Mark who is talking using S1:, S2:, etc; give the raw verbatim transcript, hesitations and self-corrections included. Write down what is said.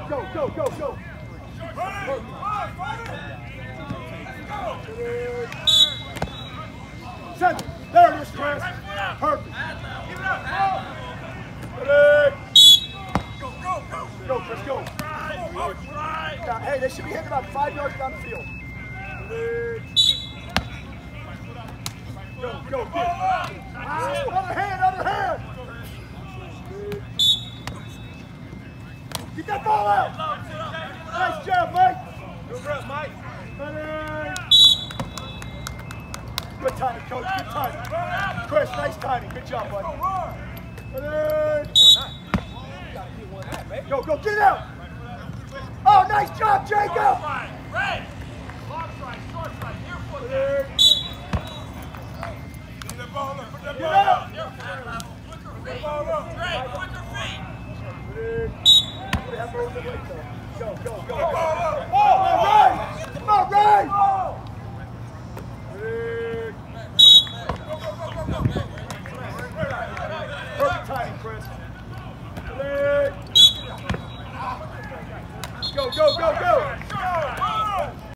S1: Go, go, go, go. Seven. There it is, Chris. Perfect. Go, Chris, go. Now, hey, they should be hitting about five yards down the field. Go, go, go. Ah, other hand, other hand. Get that ball out. Nice job, Mike. Good rep, Mike. Good timing, coach. Good timing. Chris, nice timing. Good job, buddy. Go, go, get out. Oh, nice job, Jacob.
S2: Red. Long strike, short strike, near foot there. Put the ball up, put the ball up. Put the ball up. Red, put your feet.
S1: Go, go, go. All right. All right. Perfect timing, Chris. Go, go, go, go.